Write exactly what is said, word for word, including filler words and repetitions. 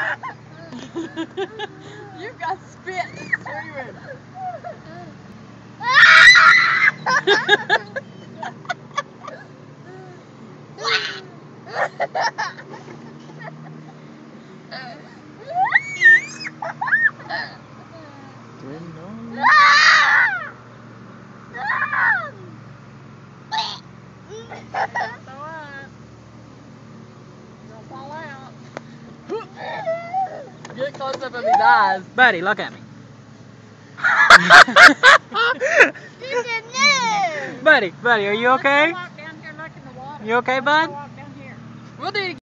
You've got spit screaming. Get close up of his eyes. Buddy, look at me. Buddy, buddy, are you okay? Walk down here, look in the water. You okay, bud? Walk down here. We'll do it again.